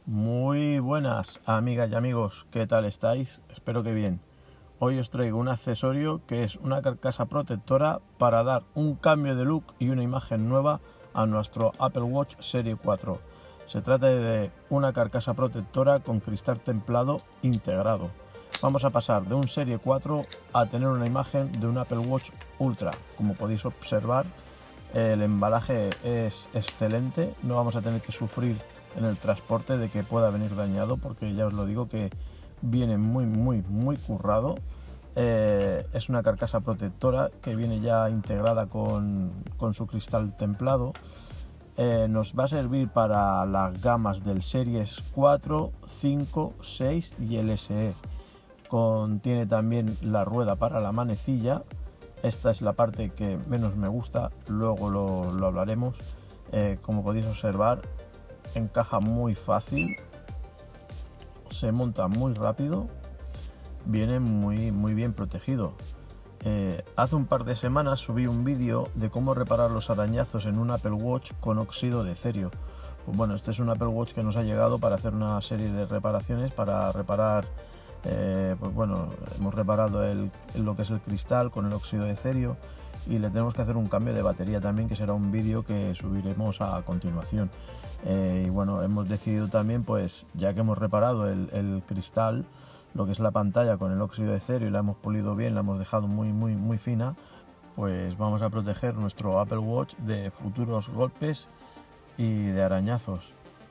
Muy buenas amigas y amigos, ¿qué tal estáis? Espero que bien. Hoy os traigo un accesorio que es una carcasa protectora para dar un cambio de look y una imagen nueva a nuestro Apple Watch Serie 4. Se trata de una carcasa protectora con cristal templado integrado. Vamos a pasar de un Serie 4 a tener una imagen de un Apple Watch Ultra. Como podéis observar, el embalaje es excelente, no vamos a tener que sufrir en el transporte de que pueda venir dañado, porque ya os lo digo que viene muy currado. Es una carcasa protectora que viene ya integrada con su cristal templado. Nos va a servir para las gamas del Series 4, 5, 6 y el SE. Contiene también la rueda para la manecilla. Esta es la parte que menos me gusta, luego lo hablaremos. Como podéis observar, encaja muy fácil, se monta muy rápido, viene muy bien protegido. Hace un par de semanas subí un vídeo de cómo reparar los arañazos en un Apple Watch con óxido de cerio. Pues bueno, este es un Apple Watch que nos ha llegado para hacer una serie de reparaciones, para reparar, pues bueno, hemos reparado lo que es el cristal con el óxido de cerio, y le tenemos que hacer un cambio de batería también, que será un vídeo que subiremos a continuación. Y bueno, hemos decidido también, pues ya que hemos reparado el cristal, lo que es la pantalla con el óxido de cerio, y la hemos pulido bien, la hemos dejado muy fina, pues vamos a proteger nuestro Apple Watch de futuros golpes y de arañazos.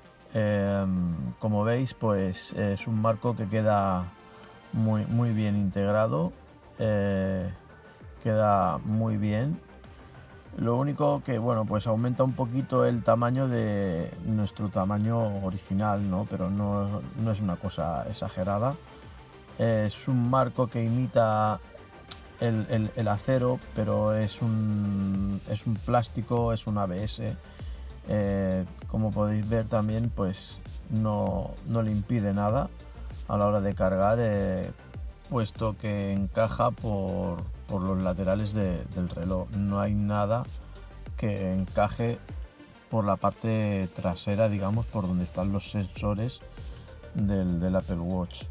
Como veis, pues es un marco que queda muy bien integrado, queda muy bien. Lo único que, bueno, pues aumenta un poquito el tamaño de nuestro tamaño original, ¿no? Pero no es una cosa exagerada. Es un marco que imita el acero, pero es un plástico, es un ABS. Como podéis ver también, pues no le impide nada a la hora de cargar, puesto que encaja por los laterales del reloj. No hay nada que encaje por la parte trasera, digamos, por donde están los sensores del Apple Watch.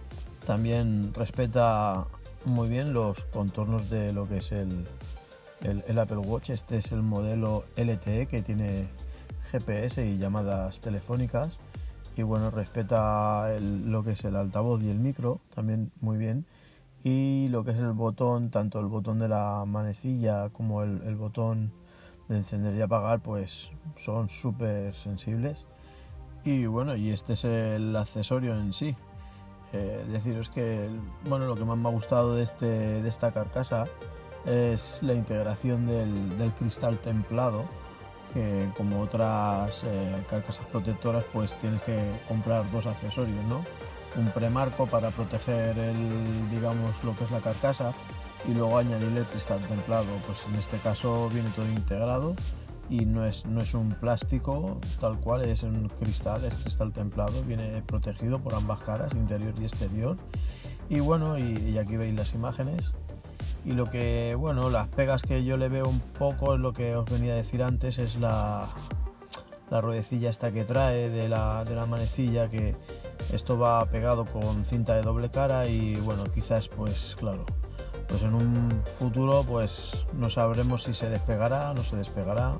También respeta muy bien los contornos de lo que es el Apple Watch. Este es el modelo LTE, que tiene GPS y llamadas telefónicas, y bueno, respeta lo que es el altavoz y el micro también muy bien. Y lo que es el botón, tanto el botón de la manecilla como el botón de encender y apagar, pues son súper sensibles. Y bueno, y este es el accesorio en sí. Deciros que, bueno, lo que más me ha gustado de esta carcasa es la integración del cristal templado, que como otras carcasas protectoras, pues tienes que comprar dos accesorios, ¿no? Un premarco para proteger digamos, lo que es la carcasa, y luego añadirle el cristal templado. Pues en este caso viene todo integrado y no es un plástico tal cual, es un cristal, es cristal templado, viene protegido por ambas caras, interior y exterior. Y bueno, y aquí veis las imágenes. Y lo que, bueno, las pegas que yo le veo un poco es lo que os venía a decir antes, es la ruedecilla esta que trae de la manecilla, que esto va pegado con cinta de doble cara, y bueno, quizás, pues claro, pues en un futuro pues no sabremos si se despegará, no se despegará,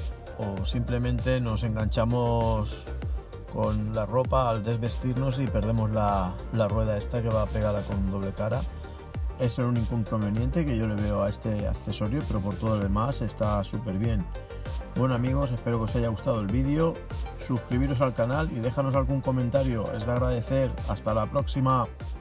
o simplemente nos enganchamos con la ropa al desvestirnos y perdemos la rueda esta que va pegada con doble cara. Es el único inconveniente que yo le veo a este accesorio, pero por todo lo demás está súper bien. Bueno amigos, espero que os haya gustado el vídeo, suscribiros al canal y déjanos algún comentario, es de agradecer. Hasta la próxima.